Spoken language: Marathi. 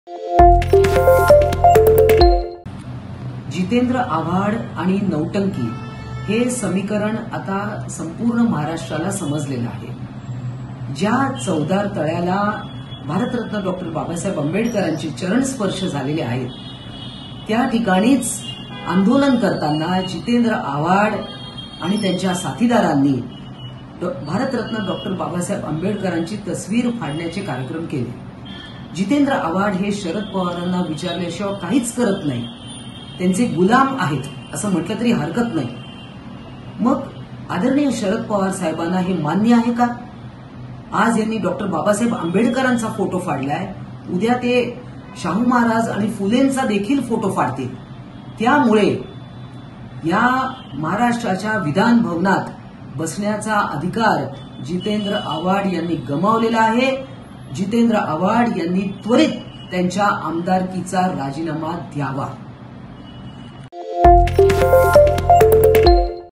जितेंद्र आव्हाड आणि नौटंकी हे समीकरण आता संपूर्ण महाराष्ट्राला समजलेलं आहे। ज्या चवदार तळ्याला भारतरत्न डॉक्टर बाबासाहेब आंबेडकरांचे चरण स्पर्श झालेले आहेत त्या ठिकाणीच आंदोलन करताना जितेंद्र आव्हाड आणि त्यांच्या साथीदारांनी भारतरत्न डॉक्टर बाबासाहेब आंबेडकरांची तस्वीर फाडण्याचे कार्यक्रम केले। जितेंद्र आव्हाड हे शरद पवारांना विचारल्याशिवाय काहीच करत नाही, त्यांचे गुलाम आहेत असं म्हटलं तरी हरकत नाही। मग आदरणीय शरद पवार साहेबांना हे मान्य आहे का? आज यांनी डॉक्टर बाबासाहेब आंबेडकरांचा फोटो फाडलाय, उद्या ते शाहू महाराज आणि फुलेंचा देखील फोटो फाडतील। त्यामुळे या महाराष्ट्राच्या विधान भवनात बसण्याचा अधिकार जितेंद्र आव्हाड यांनी गमावलेला आहे। जितेंद्र आव्हाड यांनी त्वरित त्यांच्या आमदारकीचा राजीनामा द्यावा।